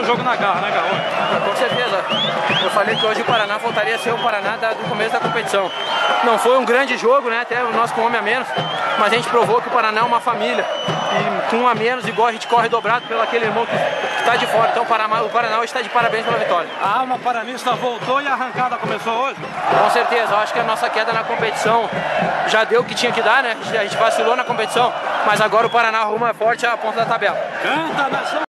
jogo na garra, né, Gaúcho? Com certeza. Eu falei que hoje o Paraná voltaria a ser o Paraná do começo da competição. Não foi um grande jogo, né? Até nós com um homem a menos, mas a gente provou que o Paraná é uma família. E com um a menos, igual a gente corre dobrado pelo aquele irmão que está de fora. Então o Paraná hoje está de parabéns pela vitória. A alma paranista voltou e a arrancada começou hoje? Com certeza. Eu acho que a nossa queda na competição já deu o que tinha que dar, né? A gente vacilou na competição, mas agora o Paraná arruma forte a ponta da tabela. Canta, nação!